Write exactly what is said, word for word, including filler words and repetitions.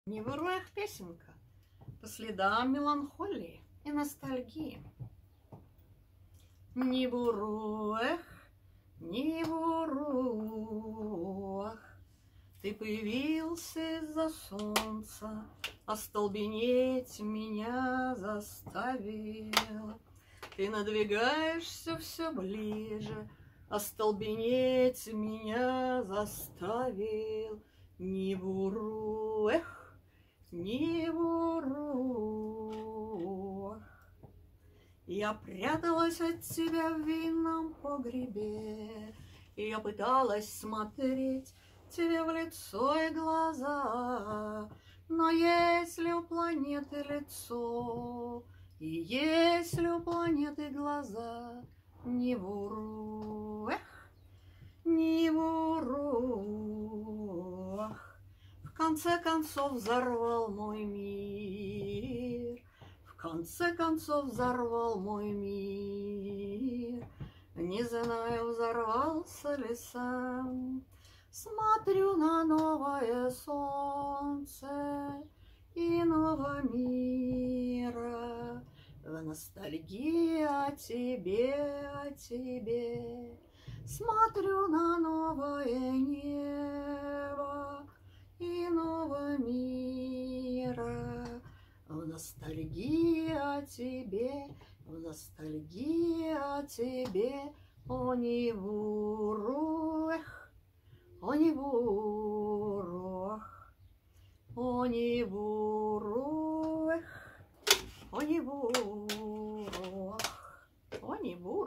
Невыруэх песенка по следам меланхолии и ностальгии. Невыруэх, невыруэх, ты появился из-за солнца, остолбенеть меня заставил. Ты надвигаешься все ближе, остолбенеть меня заставил. Невыруэх, невыруэх, я пряталась от тебя в винном погребе, и я пыталась смотреть тебе в лицо и глаза. Но если у планеты лицо, и если у планеты глаза, невыруэх, невыруэх, в конце концов взорвал мой мир, в конце концов взорвал мой мир. Не знаю, взорвался ли сам. Смотрю на новое солнце иного мира, в ностальгии о тебе, о тебе. Смотрю на новое небо иного мира, в ностальгии о тебе, в ностальгии о тебе. О, невыруэх, о, невыруэх, о, невыруэх, о, невыруэх, о, невыруэх.